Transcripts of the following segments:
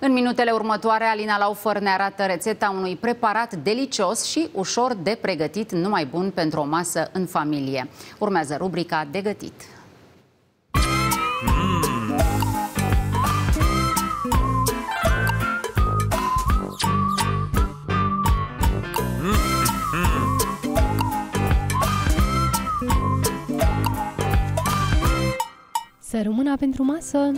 În minutele următoare, Alina Laufer ne arată rețeta unui preparat delicios și ușor de pregătit, numai bun pentru o masă în familie. Urmează rubrica De gătit. Să rămână pentru masă!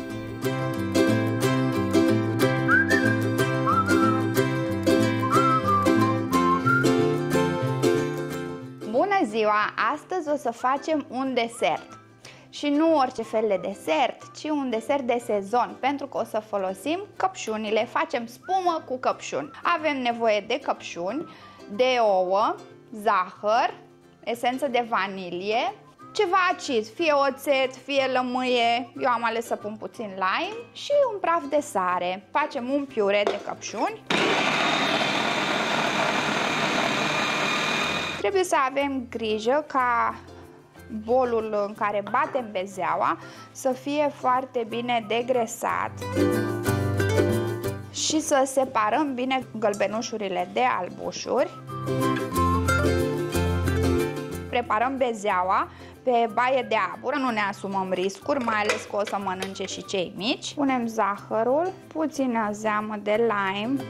Bună ziua! Astăzi o să facem un desert. Și nu orice fel de desert, ci un desert de sezon, pentru că o să folosim căpșunile. Facem spumă cu căpșuni. Avem nevoie de căpșuni, de ouă, zahăr, esență de vanilie, ceva acid, fie oțet, fie lămâie, eu am ales să pun puțin lime și un praf de sare. Facem un piure de căpșuni. Trebuie să avem grijă ca bolul în care batem bezeaua să fie foarte bine degresat și să separăm bine gălbenușurile de albușuri. Preparăm bezeaua pe baie de abur, nu ne asumăm riscuri, mai ales că o să mănânce și cei mici. Punem zahărul, puțină zeamă de lime.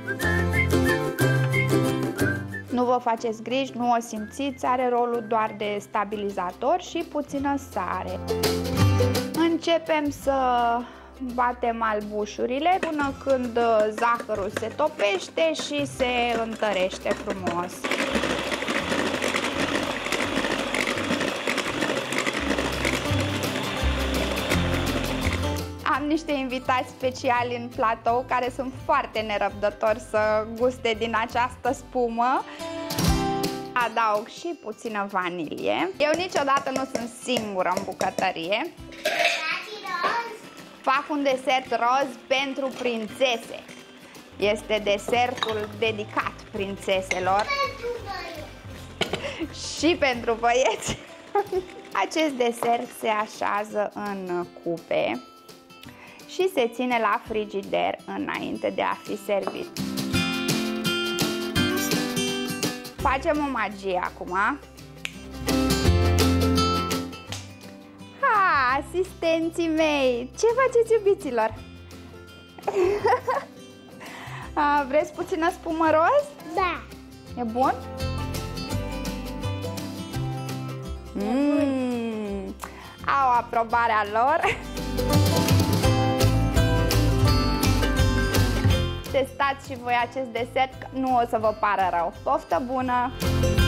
Nu vă faceți griji, nu o simțiți, are rolul doar de stabilizator și puțină sare. Începem să batem albușurile până când zahărul se topește și se întărește frumos. Am niște invitați speciali în platou care sunt foarte nerăbdători să guste din această spumă. Adaug și puțină vanilie. Eu niciodată nu sunt singură în bucătărie. Fac un desert roz pentru prințese. Este desertul dedicat prințeselor. Și pentru băieți. Acest desert se așează în cupe și se ține la frigider înainte de a fi servit. Facem o magie acum. Asistenții mei! Ce faceți, iubiților? Vreți puțină spumă roz? Da! E bun? Au aprobarea lor. Testați și voi acest desert, nu o să vă pară rău. Poftă bună!